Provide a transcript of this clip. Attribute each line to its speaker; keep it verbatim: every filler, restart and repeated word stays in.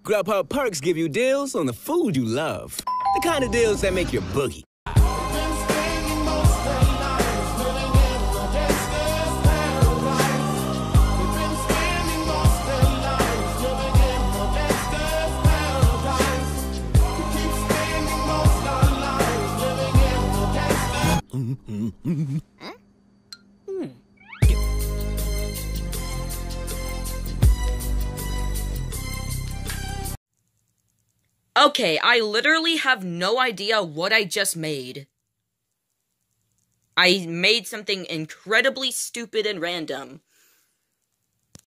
Speaker 1: Grubhub Perks give you deals on the food you love. The kind of deals that make your boogie.
Speaker 2: Huh? Hmm. Okay, I literally have no idea what I just made. I made something incredibly stupid and random.